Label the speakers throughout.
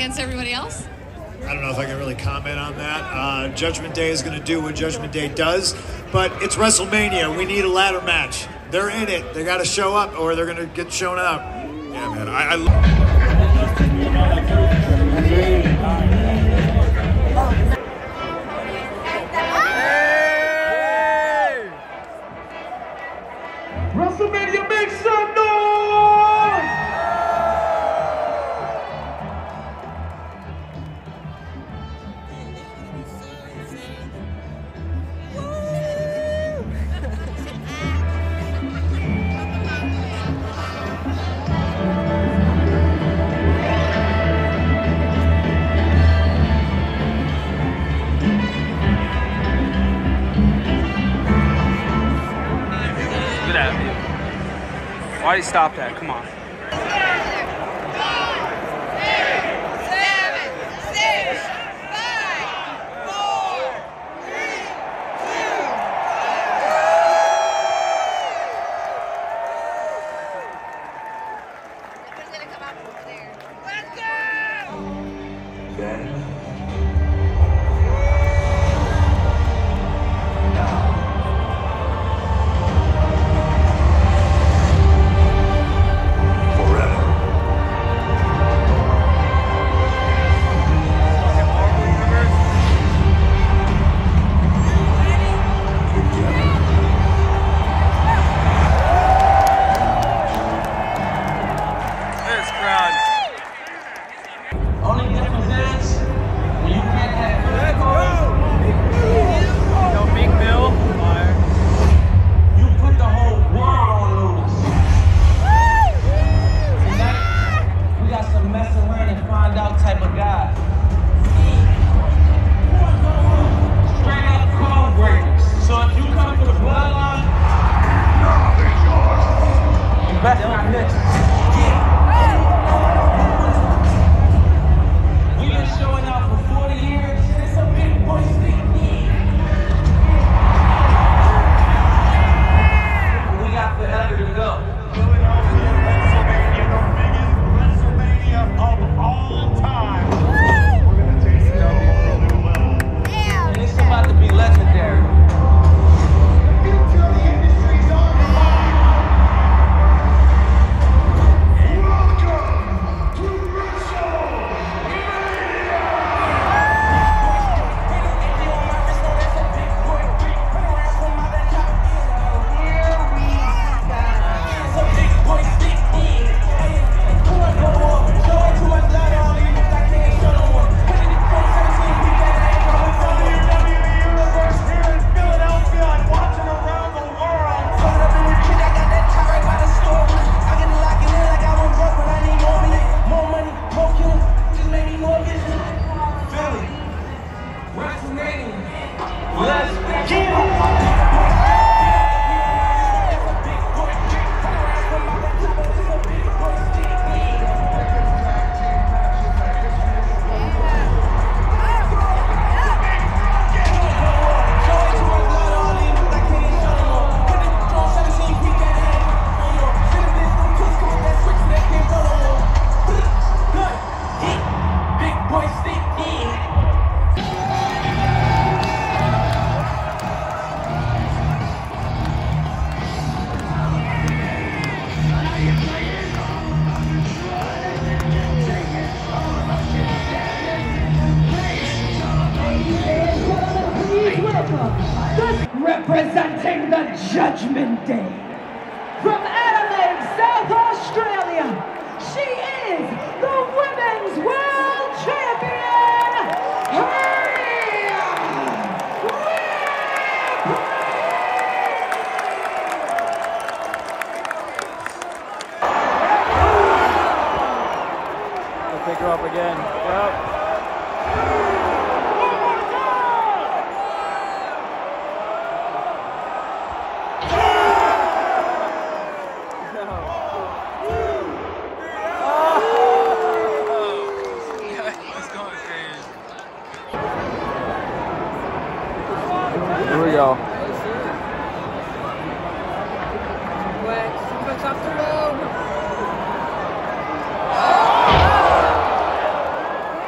Speaker 1: against everybody else?
Speaker 2: I don't know if I can really comment on that. Judgment Day is going to do what Judgment Day does, but it's WrestleMania. We need a ladder match. They're in it. They got to show up or they're going to get shown out.
Speaker 3: Yeah, man.
Speaker 4: WrestleMania, make some noise!
Speaker 5: Why did he stop that? Come on.
Speaker 4: 1,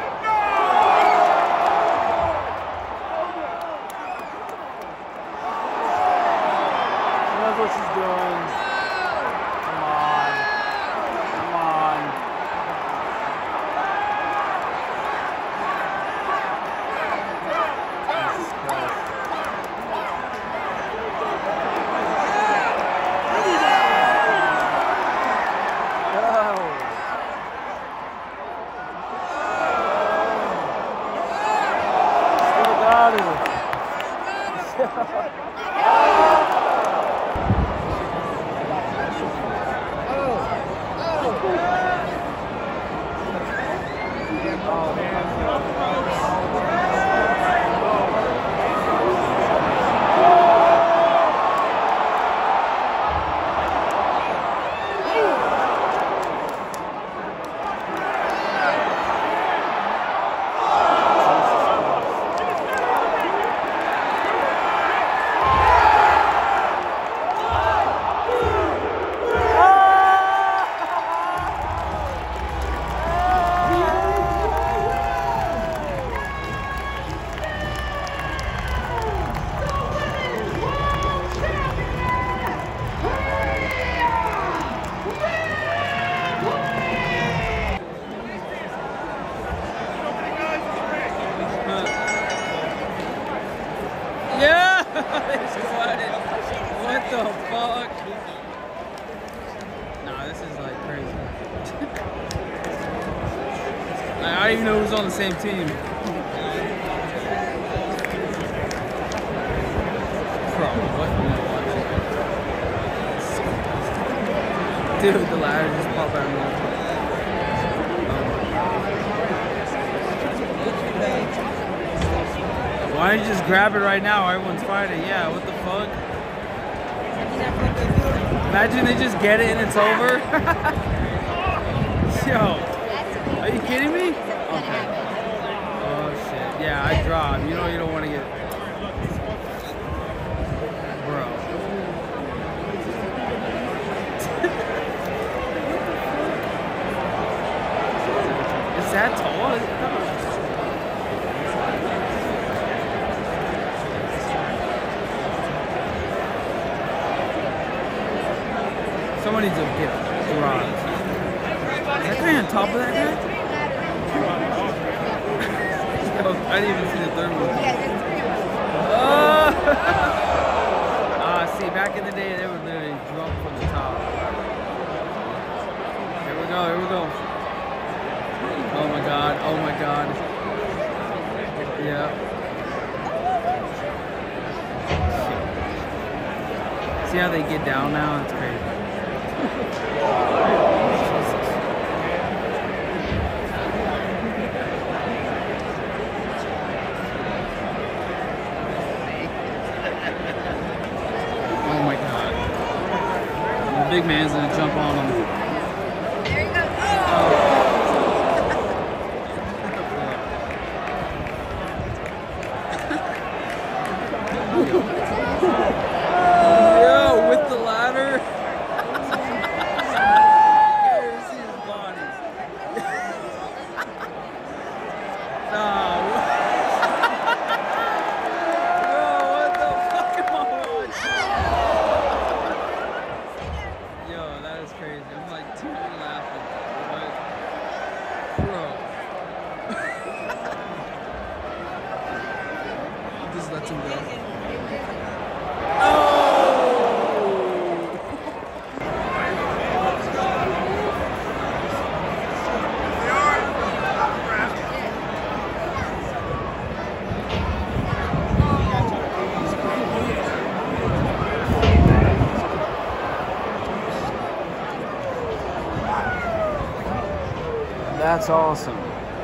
Speaker 5: What the fuck? Nah, this is like crazy. Like, I don't even know who's on the same team. Bro, what? Dude, the ladder just popped out of nowhere. Why don't you just grab it right now? Everyone's fighting. Yeah, what the fuck? Imagine they just get it and it's over. Yo, are you kidding me? Okay. Oh shit. Yeah, I dropped. You know you don't want to get... Bro. Is that tall? Someone needs to get garage. Is that guy on top of that guy? I didn't even see the third one.
Speaker 1: Yeah, there's 3 of us.
Speaker 5: See, back in the day, they would literally drop from the top. Here we go, here we go. Oh my god, oh my god. Yeah. See how they get down now? It's crazy. Oh my god. The big man's gonna jump on him.
Speaker 1: There you go.
Speaker 5: Yo, with the ladder. Lets him go. That's awesome.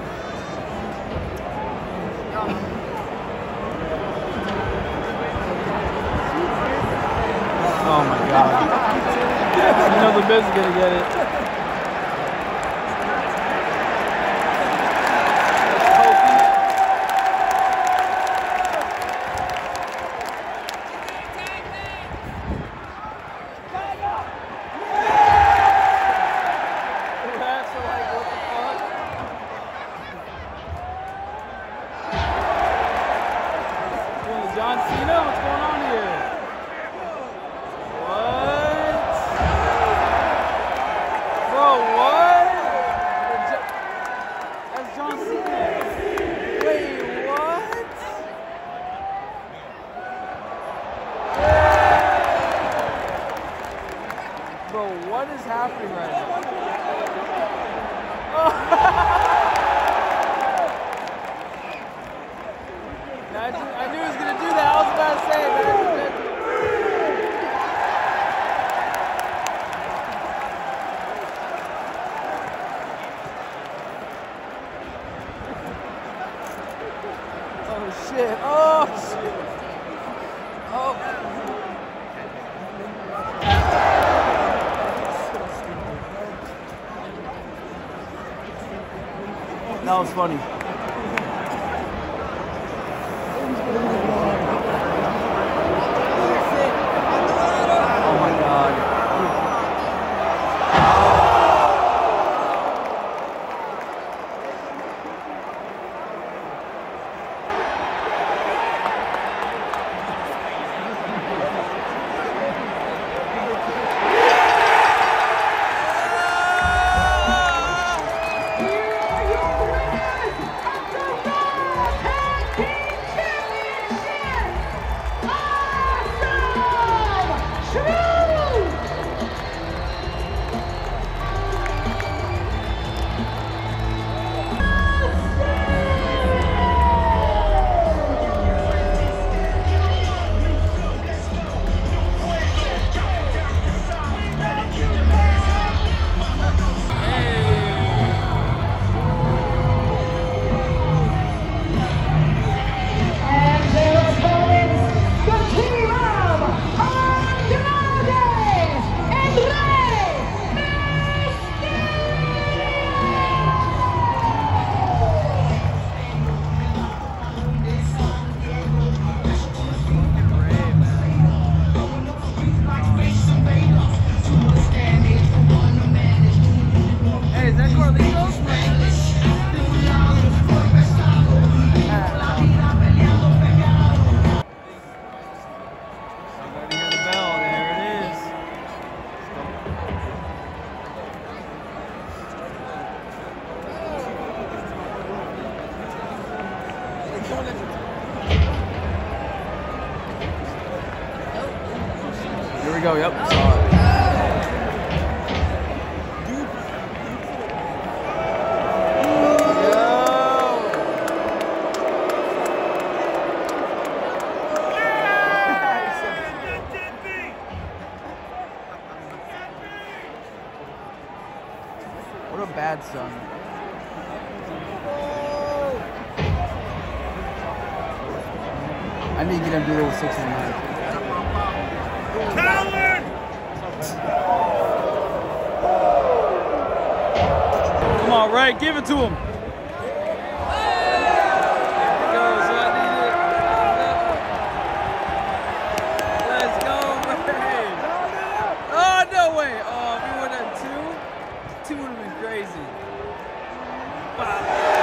Speaker 5: Oh my god. You know the Biz is gonna get it. John Cena, what's going on here? What? Bro, what? That's John Cena. Wait, what? Bro, what is happening right now? I knew he was gonna do that. I was about to say, man. shit. Oh shit. Oh. That was funny. Oh my god. Here we go, yep. What a bad son. I need to get him to do little 6 and 9.
Speaker 2: Coward!
Speaker 5: Come on, Ray, give it to him. Let's go, Ray. Oh, no way. Oh, if we went at 2, 2 would have been crazy. Wow.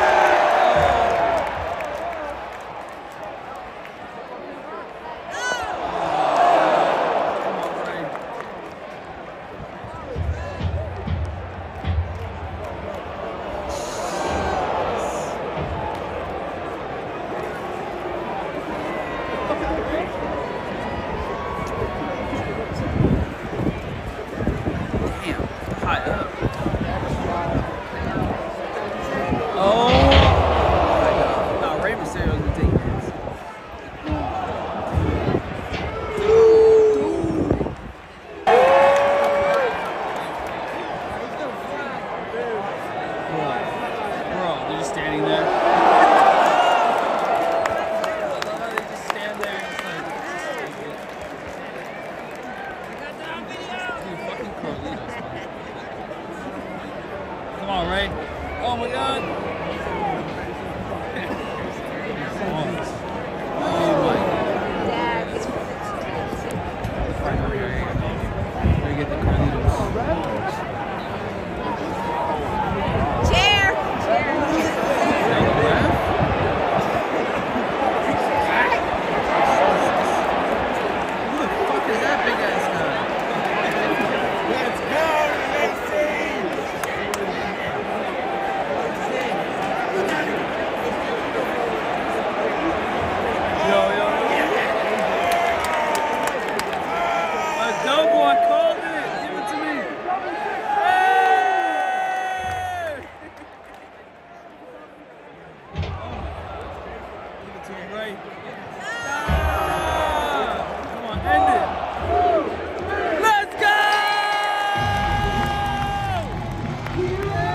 Speaker 5: Come on, Ray. Oh my God.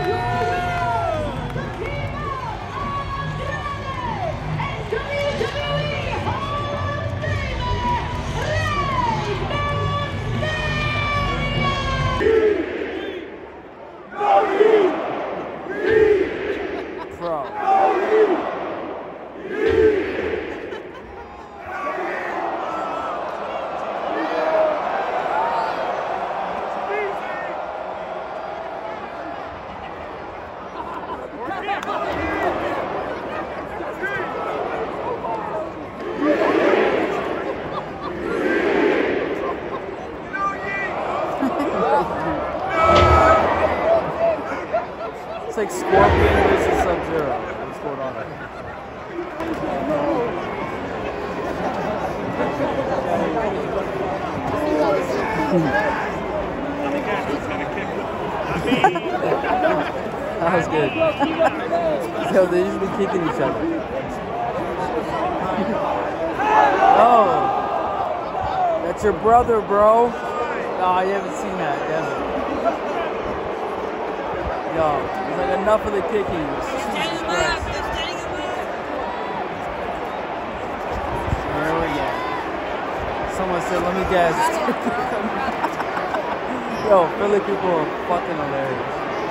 Speaker 3: Let's go!
Speaker 5: That was good. Yo, they're usually kicking each other. Oh, that's your brother, bro. Oh, you haven't seen that, have you? Yo, it's like enough of the kicking. Jesus Christ. Here we go. Someone said, let me guess. Yo, Philly people are fucking hilarious.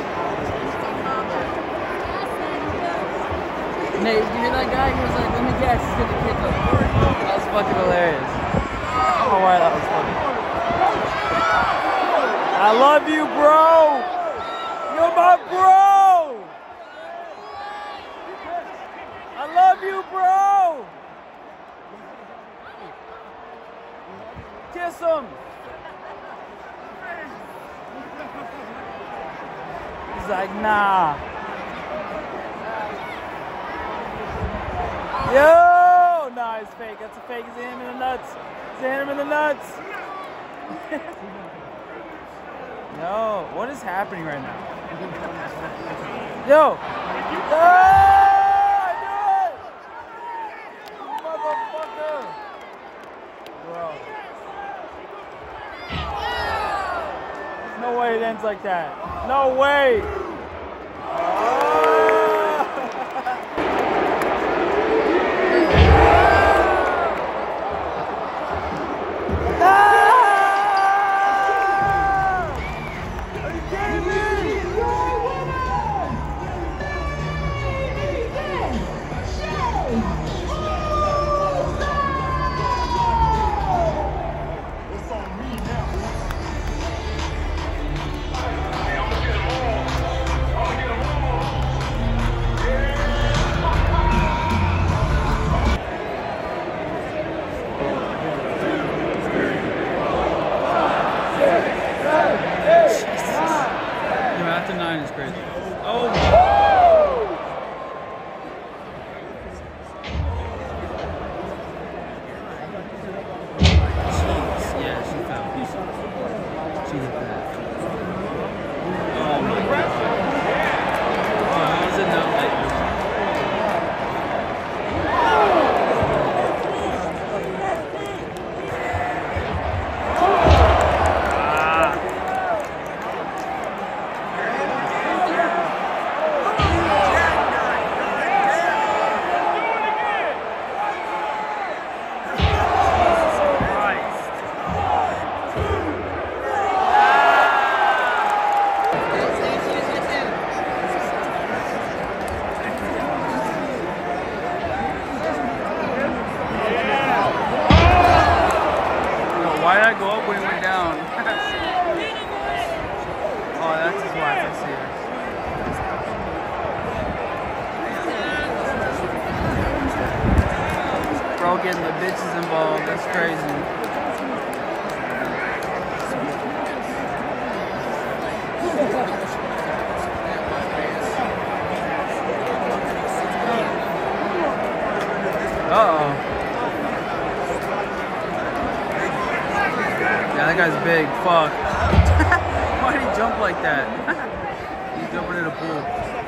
Speaker 5: Nate, you hear that guy? He was like, let me guess, he's gonna kick him. That was fucking hilarious. I don't know why that was funny. I love you, bro! You're my bro! I love you, bro! Kiss him! He's like, nah. Yo! Nah, it's fake. That's a fake. He's hitting him in the nuts. He's hitting him in the nuts. Yo, what is happening right now? Yo! Oh, I knew it! Motherfucker! Bro. No way it ends like that. No way! After 9 is crazy. Oh! Jeez. Yeah, she fell. She hit that. Oh my god. Oh, how is it not like this? Why did I go up when he went down? Oh, that's his wife, I see her. Bro getting the bitches involved, that's crazy. Uh-oh. Yeah, that guy's big. Fuck. Why did he jump like that? He's jumping in a pool.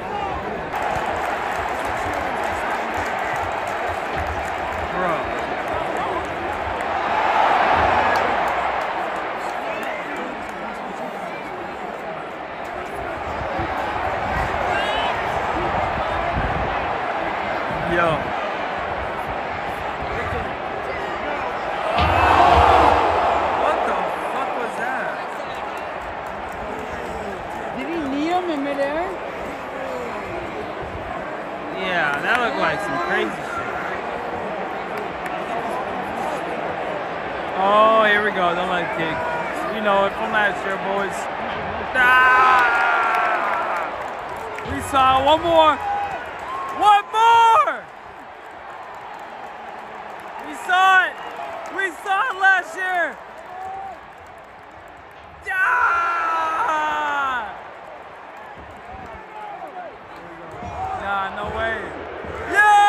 Speaker 5: Bro. Yo. Yeah, that looked like some crazy shit. Oh, here we go. Don't let it kick. You know it from last year, boys. Ah! We saw one more. One more! We saw it. We saw it last year. Ah! Nah, no way. Yeah!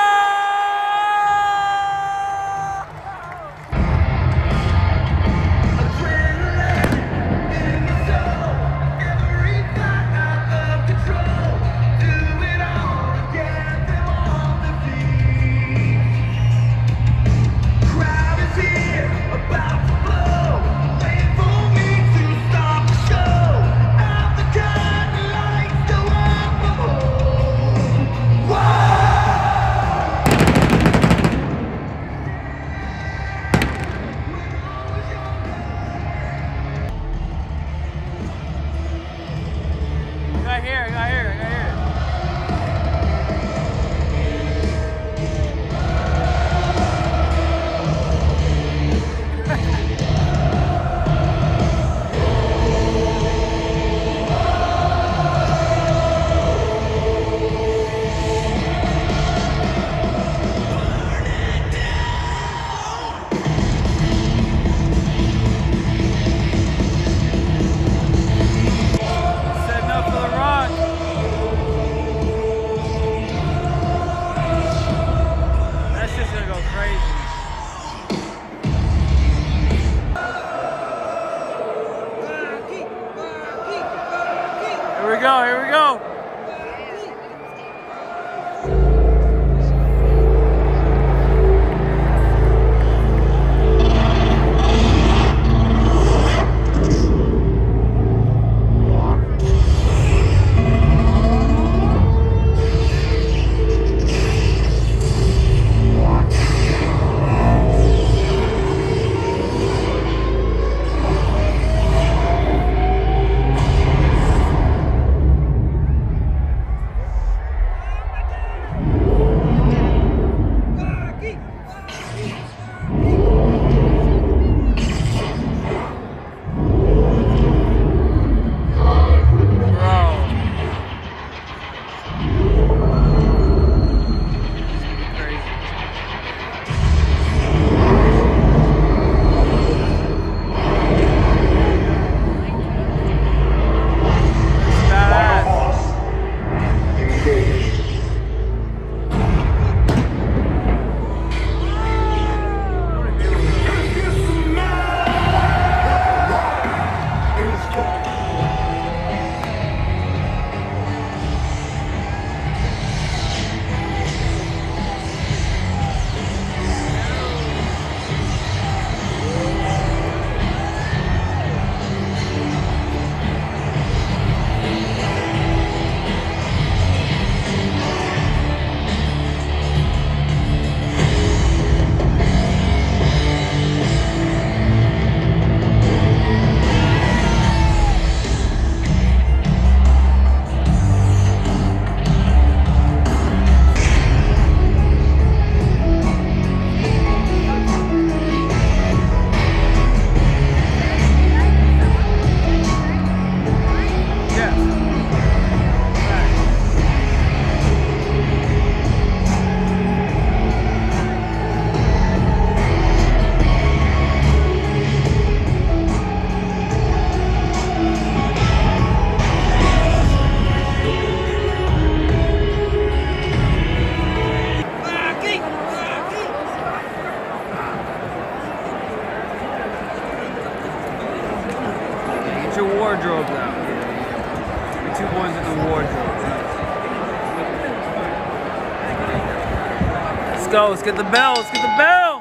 Speaker 5: go. Let's get the bell. Let's get the bell.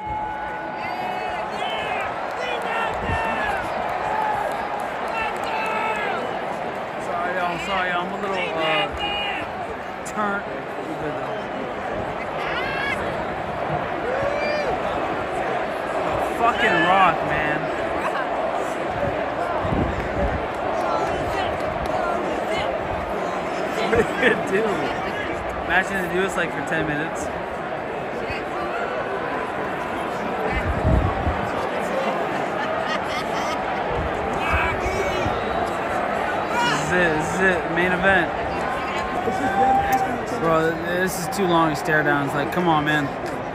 Speaker 5: Sorry, y'all. I'm a little turnt. Fucking rock, man. What are you gonna do? Imagine to do this like for 10 minutes. This is it, main event. Bro, this is too long to stare down. It's like, come on, man.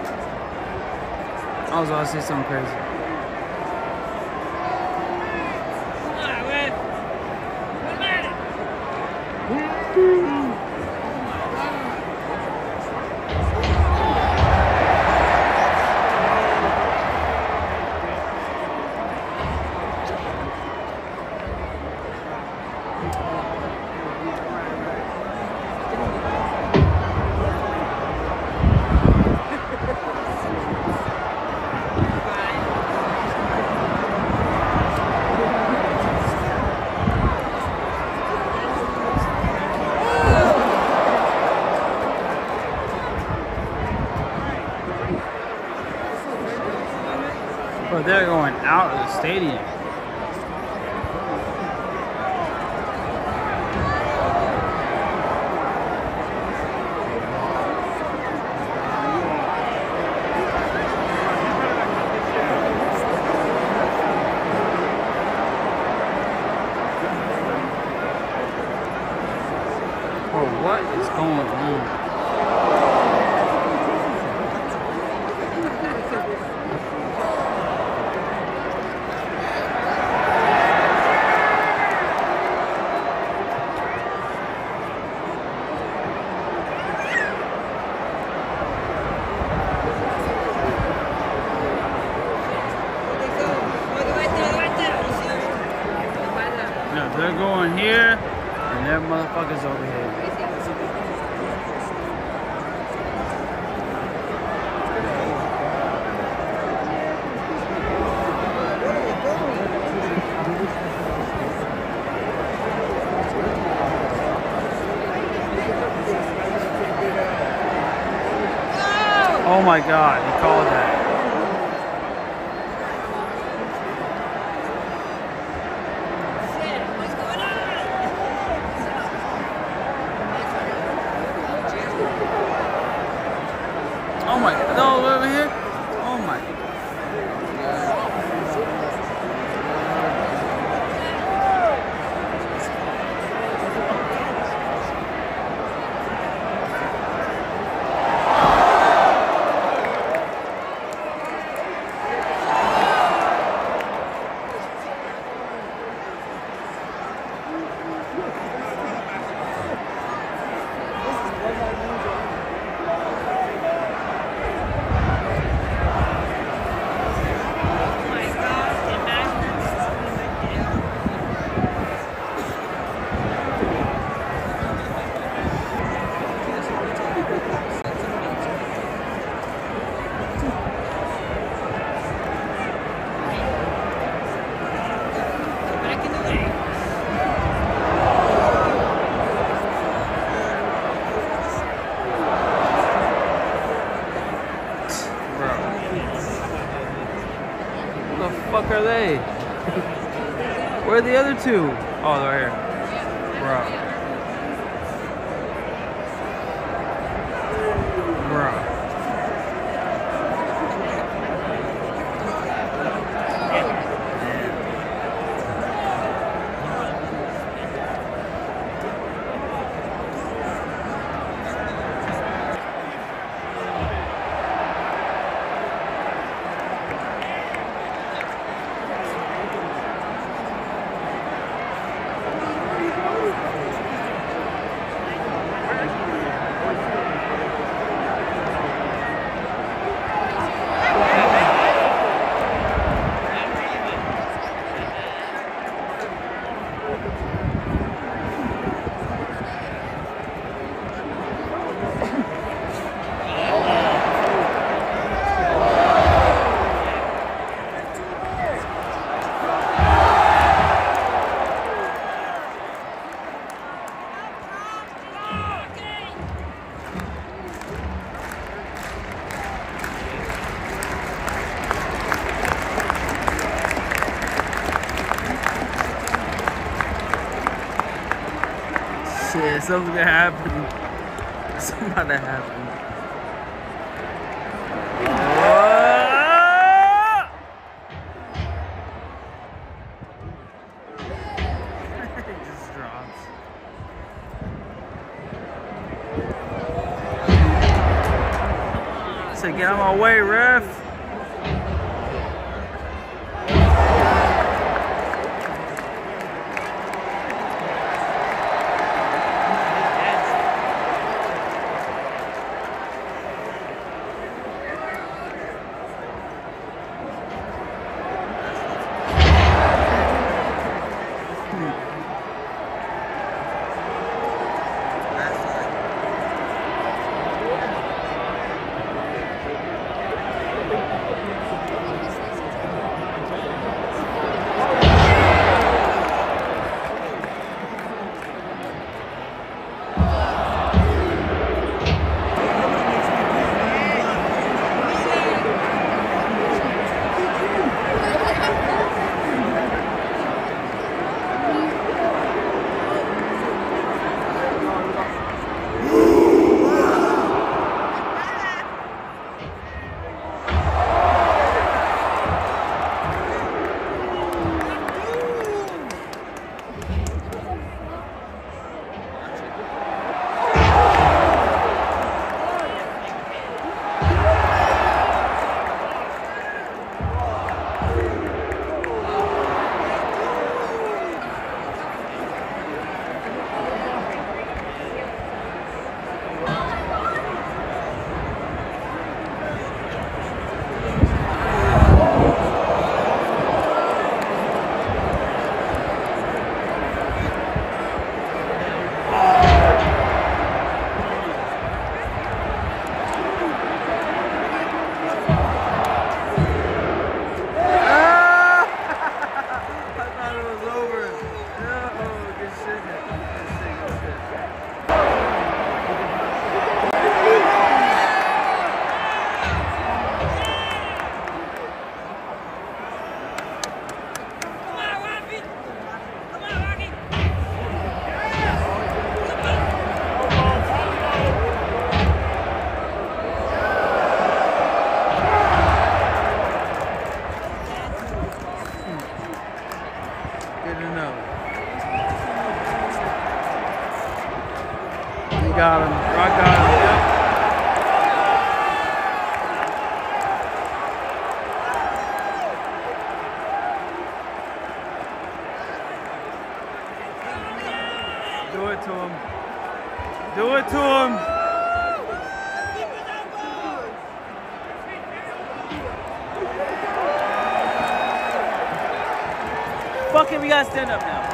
Speaker 5: I was about to say something crazy. Bro, they're going out of the stadium. Bro, what is going on? They're going here, and their motherfuckers over here. Oh my God, he called that. Oh my, no, over here. Oh my. Where the fuck are they? Where are the other two? Oh, they're here. Bro. Yeah, something's gonna happen. Something's about to happen. It just drops. I said, get out of my way, ref. Got him. I got him. Yep. Do it to him. Do it to him. Fuck it, we gotta stand up now.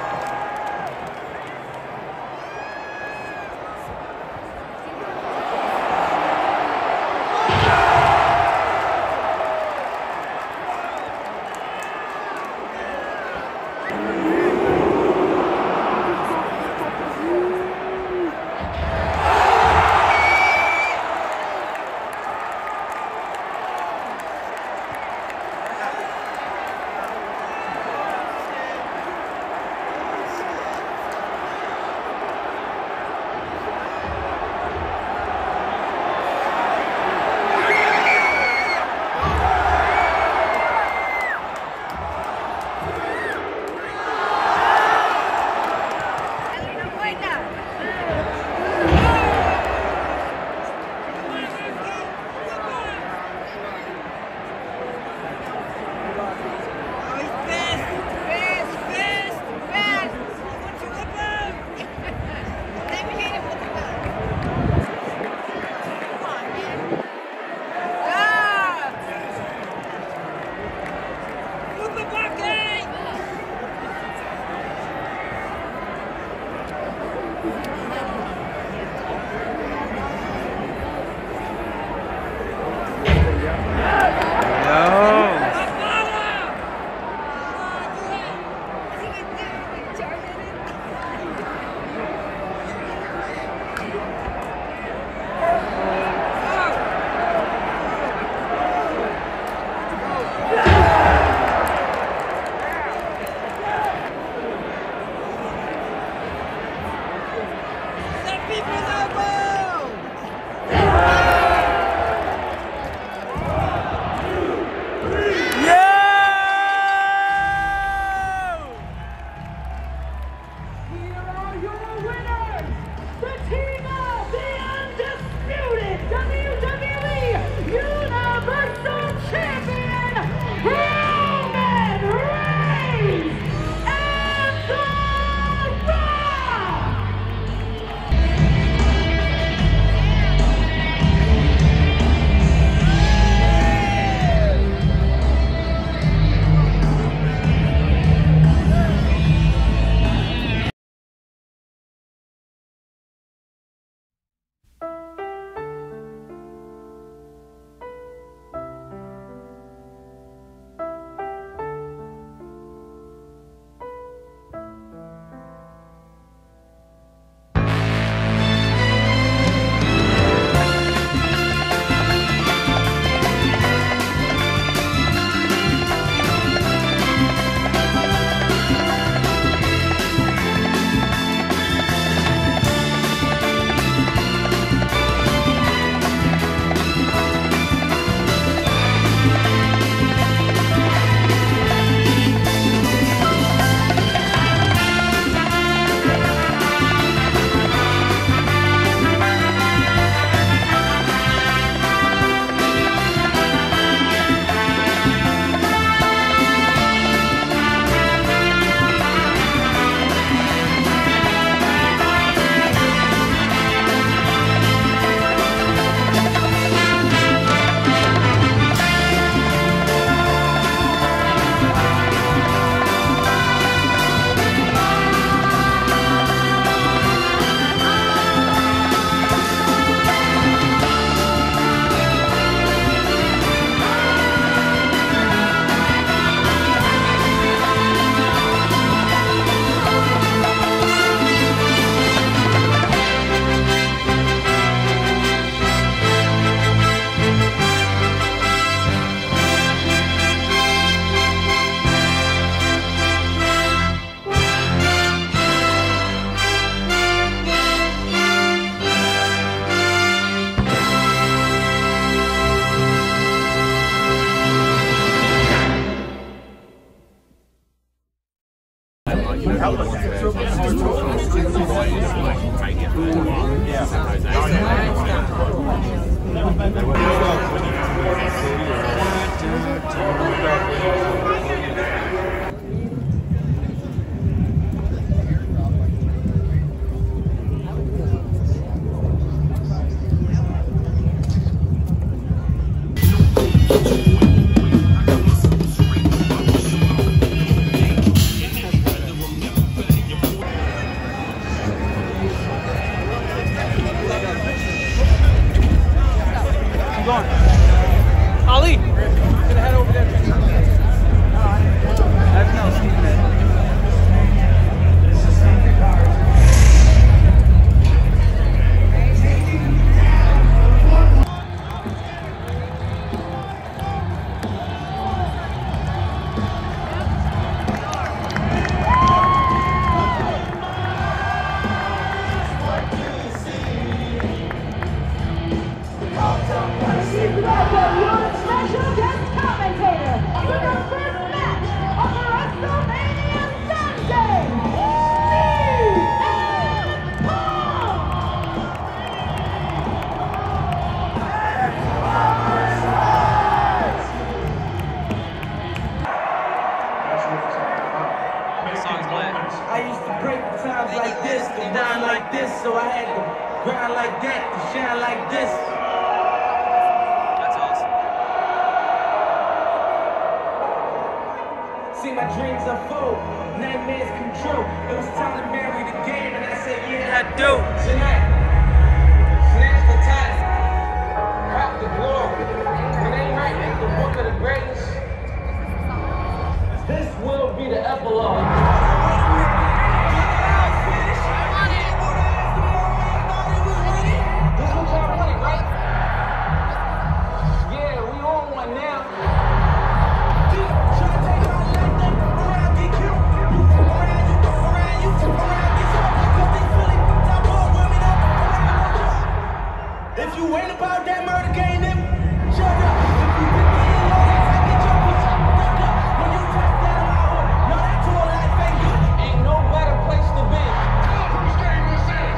Speaker 3: made my dreams unfold. Nightmares come true. It was time to marry the game, and I said, yeah, I do. Tonight, snatch the title, cop the glory. When they write in the book of the greatest, this will be the epilogue. If you ain't about that murder game, then shut up. If you with me in all that, I get your bitch stuck up. When you touch down my hood, no, that tour life ain't good. Ain't no better place to be. Whose game this is?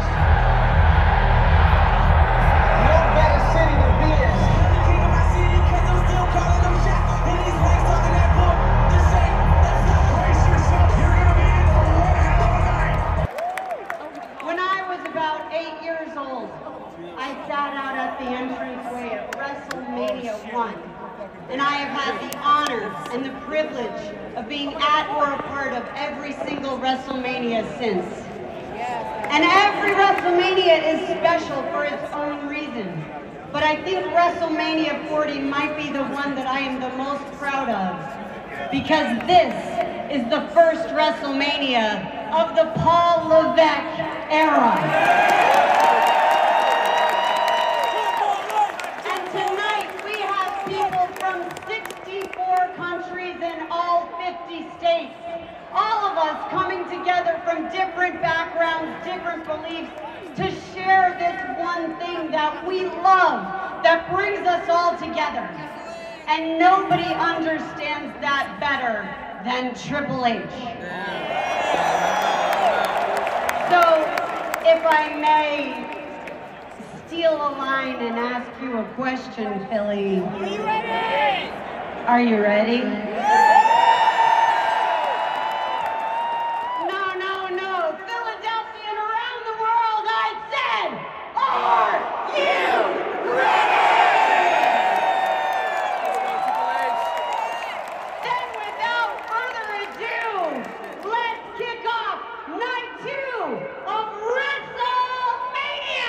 Speaker 3: No better city to be in. I'm the king of my city, cause I'm still calling them shots. And these legs talking that bull, just say, that's not. Brace yourself, you're gonna be in for one hell of a night.
Speaker 4: When I was about 8 years old, I sat out at the entranceway at Wrestlemania 1, and I have had the honor and the privilege of being at or a part of every single Wrestlemania since. And every Wrestlemania is special for its own reason, but I think Wrestlemania 40 might be the one that I am the most proud of, because this is the first Wrestlemania of the Paul Levesque era. In all 50 states, all of us coming together from different backgrounds, different beliefs, to share this one thing that we love, that brings us all together. And nobody understands that better than Triple H. So, if I may steal a line and ask you a question, Philly. Are you ready? Are you ready? No. Philadelphia and around the world, I said, are you ready? Then without further ado, let's kick off night 2 of WrestleMania!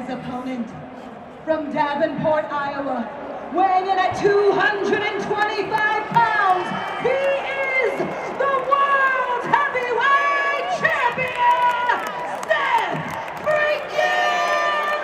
Speaker 6: his opponent. From Davenport, Iowa, weighing in at 225 pounds, he is the World Heavyweight Champion, Seth freaking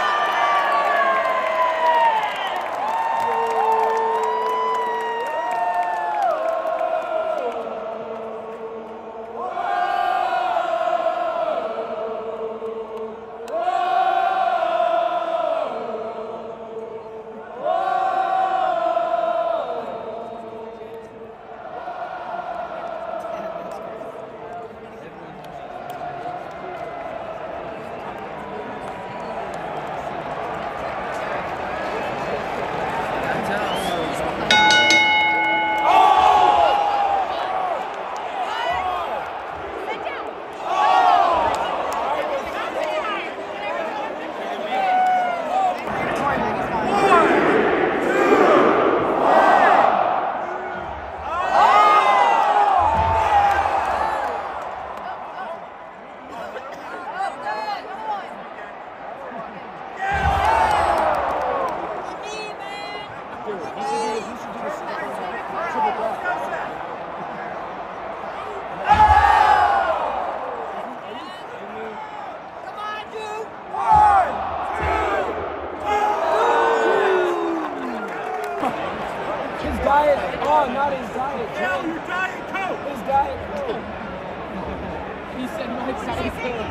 Speaker 7: diet. Oh, not his diet. Hell, your diet coke. His diet coke. He said my diet coke.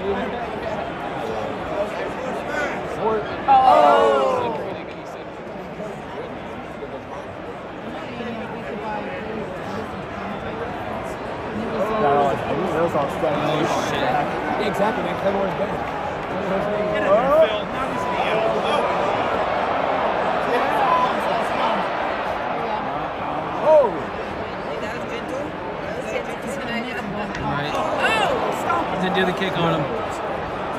Speaker 7: Oh.
Speaker 8: Those all stuck.
Speaker 7: Oh, shit. Yeah, exactly, man. Everyone's better.
Speaker 5: Alright. He's gonna do the kick on him.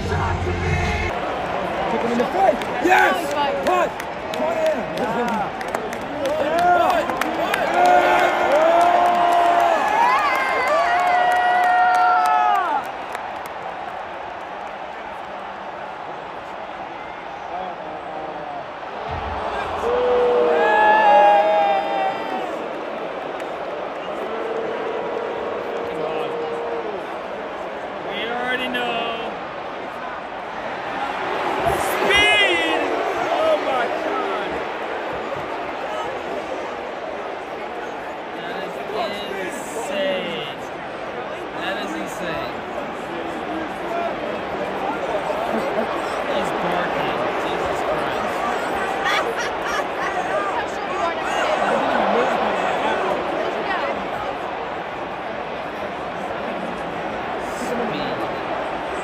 Speaker 7: Kick him in the face. Yes! Punch! Punch in!
Speaker 5: We already know. Speed! Oh my god. That is insane. That is insane. He's barking. Jesus Christ. Speed.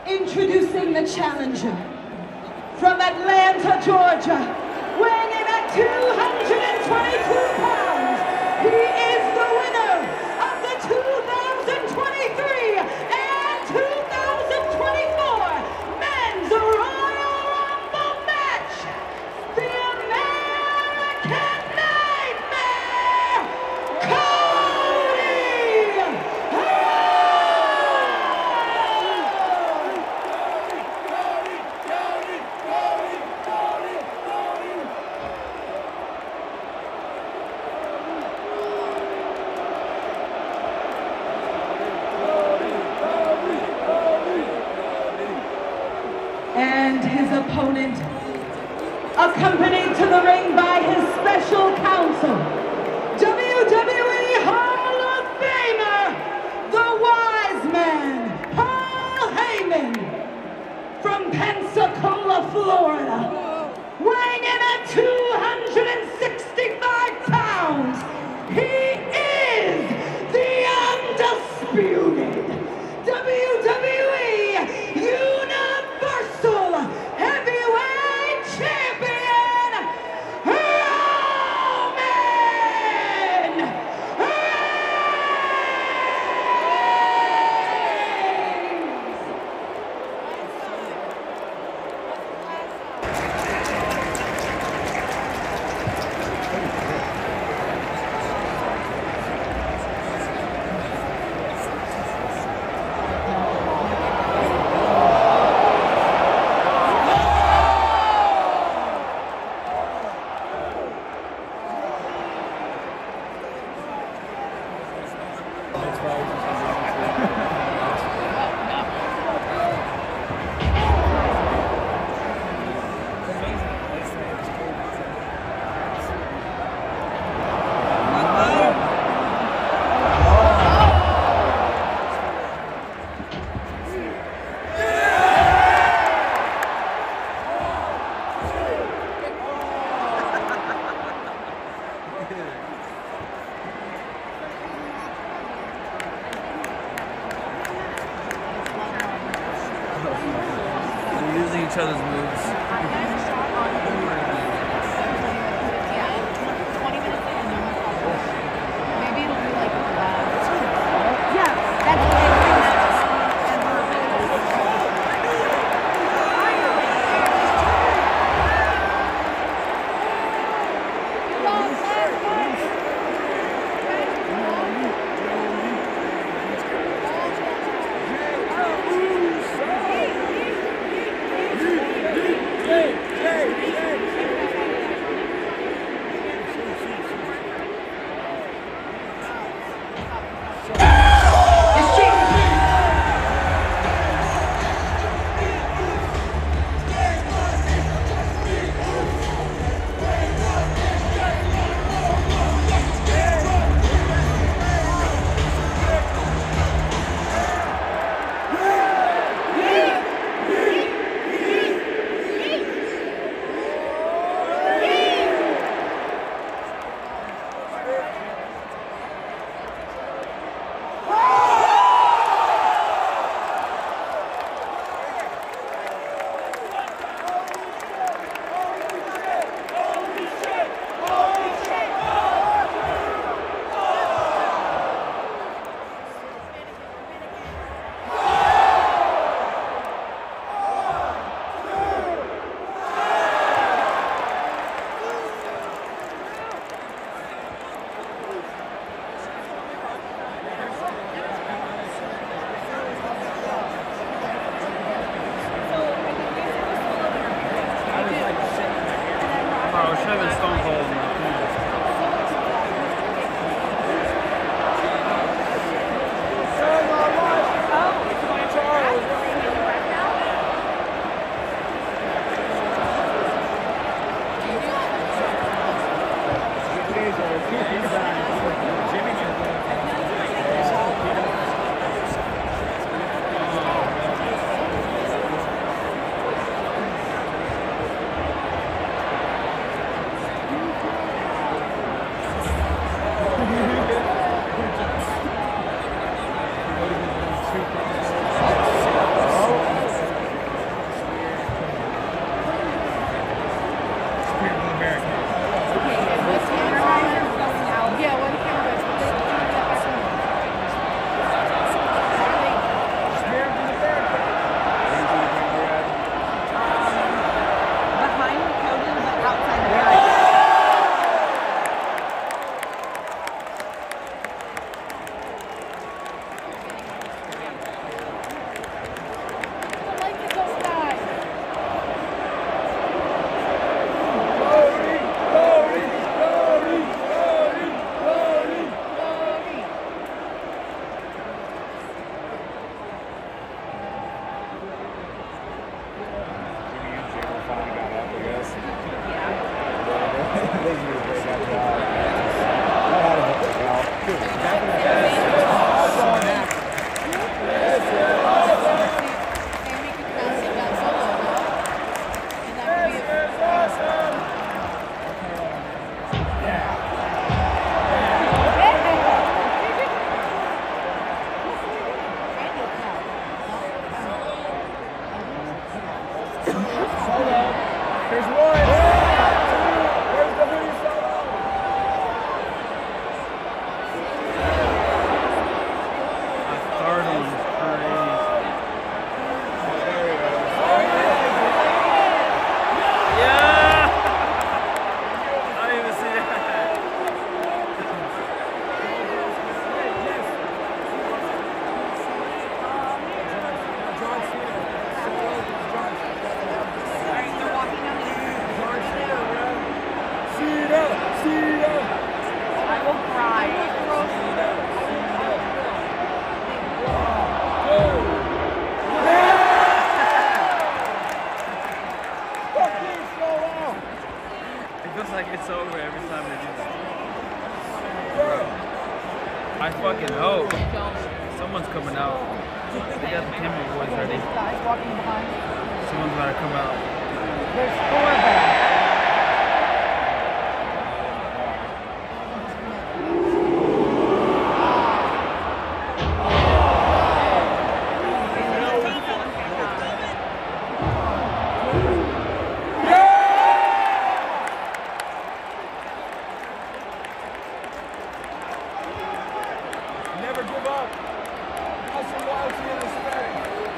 Speaker 6: Introducing the challenger from Atlanta, Georgia, weighing in at 222 pounds. He is the winner of the 2023 and 2024 Men's Royal Rumble match, the American Nightmare, Cody! And his opponent, accompanied to the ring by his special counsel, WWE Hall of Famer, the Wise Man, Paul Heyman, from Pensacola, Florida, weighing in at 265 pounds. He is the undisputed WWE Universal Heavyweight Champion, Roman
Speaker 5: They're using each other's moves. someone's coming out. They got the camera boys ready.
Speaker 7: Guys walking behind.
Speaker 5: Someone's about to come out.
Speaker 7: There's 4 of them.
Speaker 3: Never give up. Hustle, loyalty, and respect.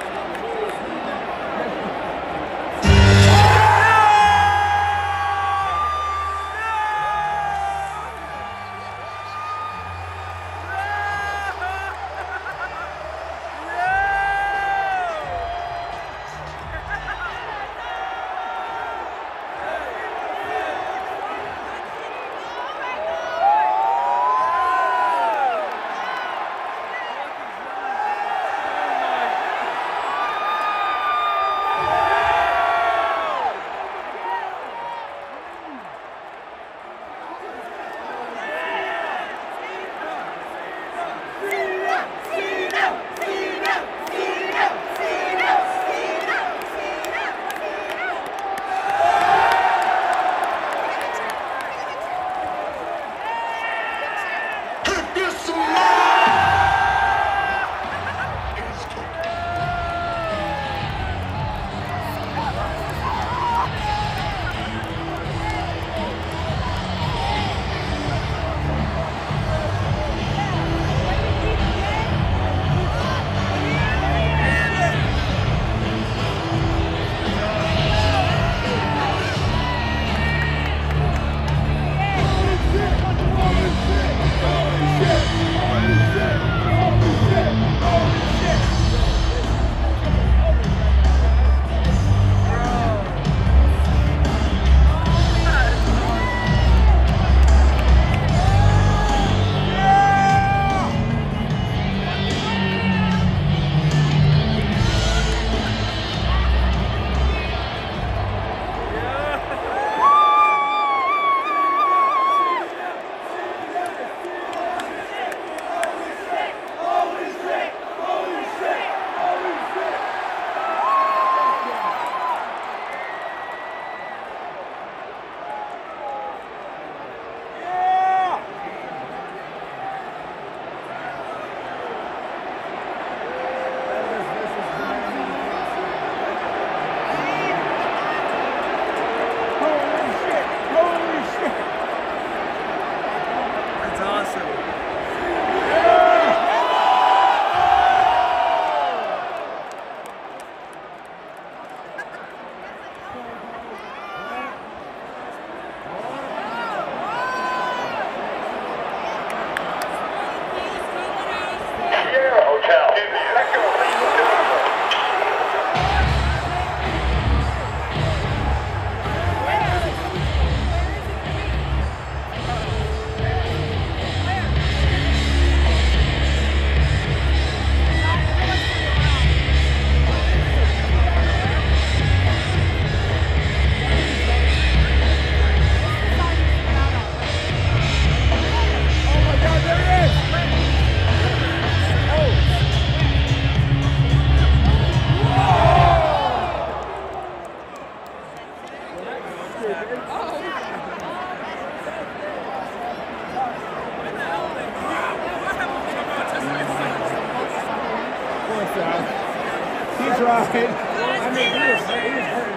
Speaker 3: He tried. I mean, he was hurting.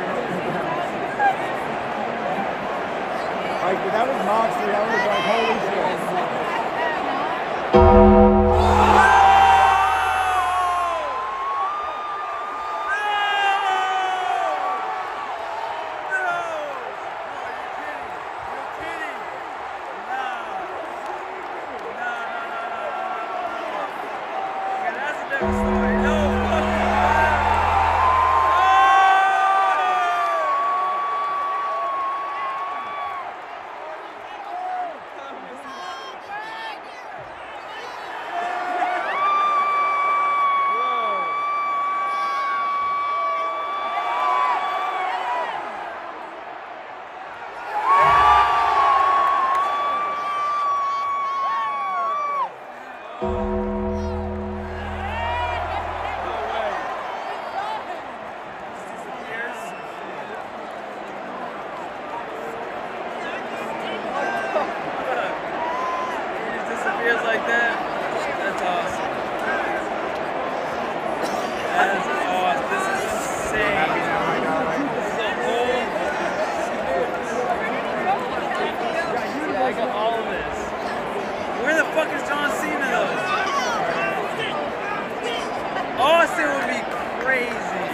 Speaker 3: Like, if that was Moxley, I was like, holy shit.
Speaker 5: This is insane. I got all of this. Where the fuck is John Cena though? Austin would be crazy.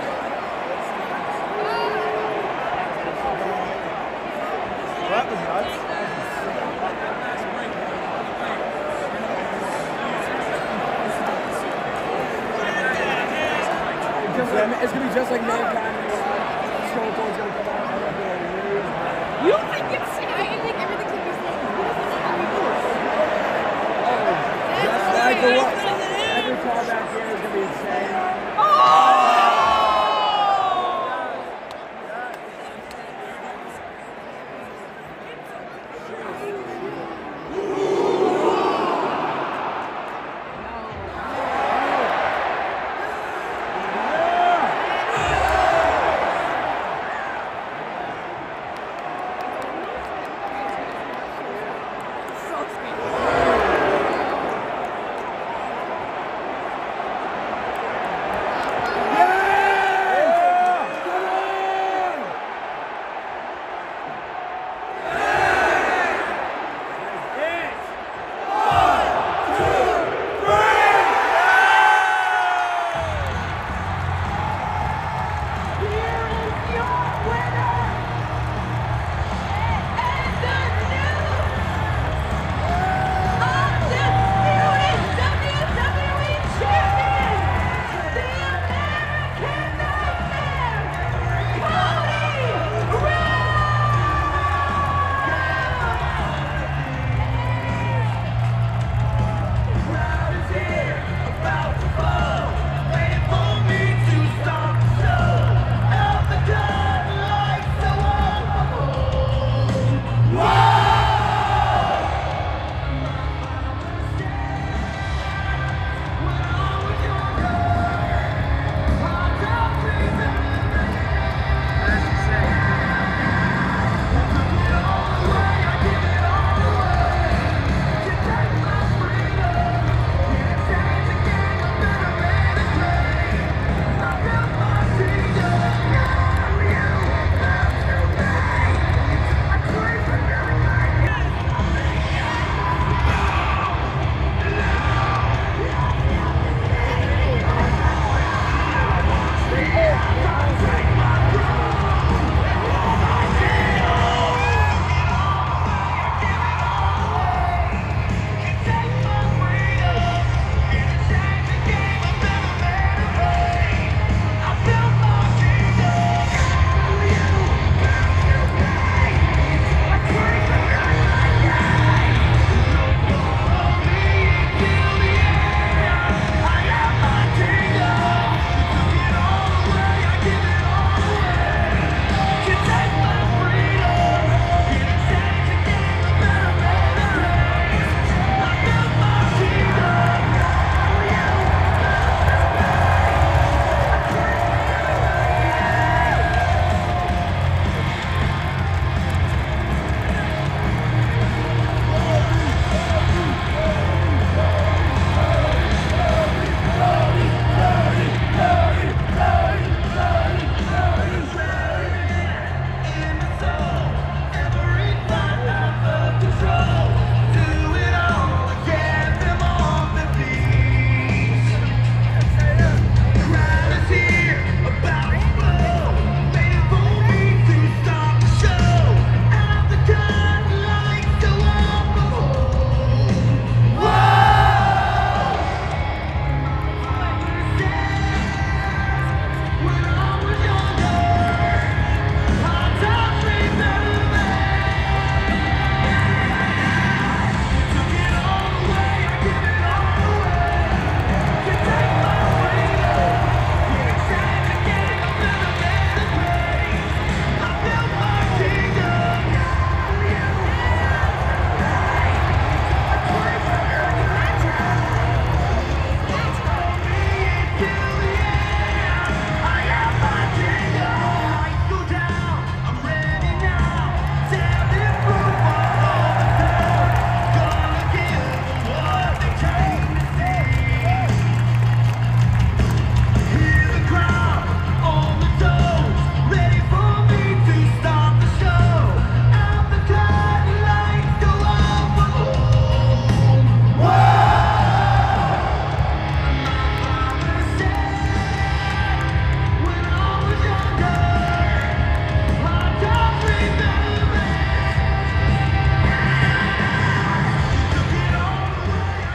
Speaker 7: That was nuts. It's gonna be just like Mankind. Stone Cold's gonna come out.
Speaker 1: You think it's sick? I think everything's gonna be sick.
Speaker 7: Every callback here is gonna be insane.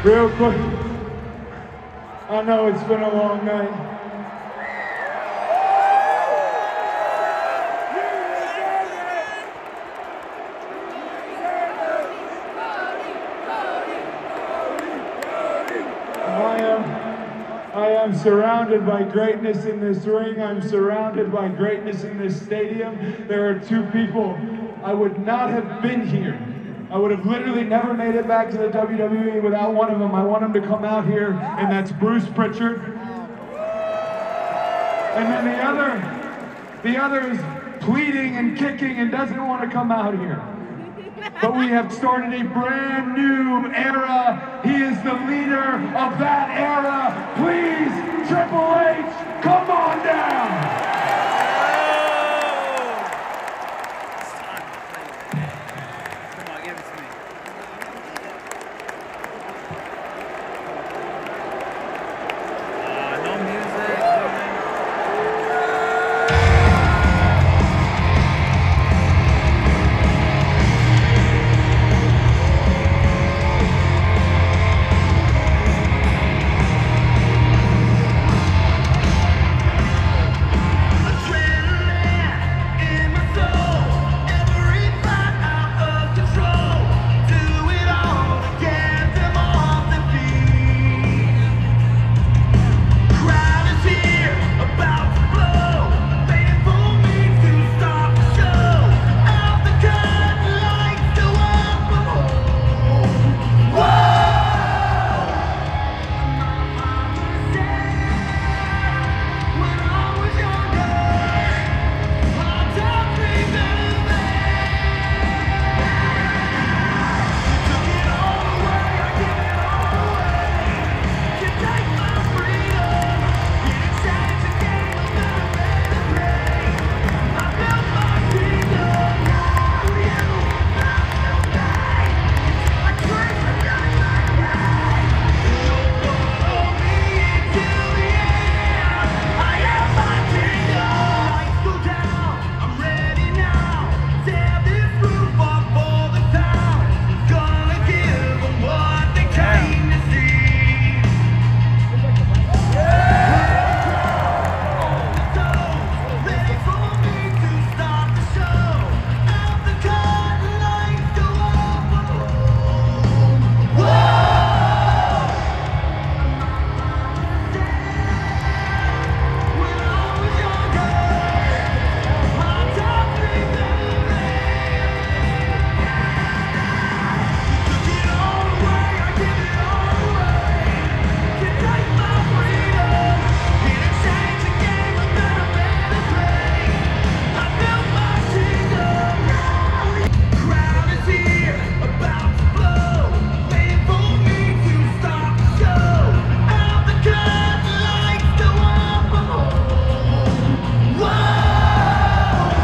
Speaker 8: Real quick, I know it's been a long night. I am surrounded by greatness in this ring. I'm surrounded by greatness in this stadium. There are two people. I would not have been here. I would have literally never made it back to the WWE without one of them. I want him to come out here, and that's Bruce Pritchard. And then the other is pleading and kicking and doesn't want to come out here. But we have started a brand new era. He is the leader of that era. Please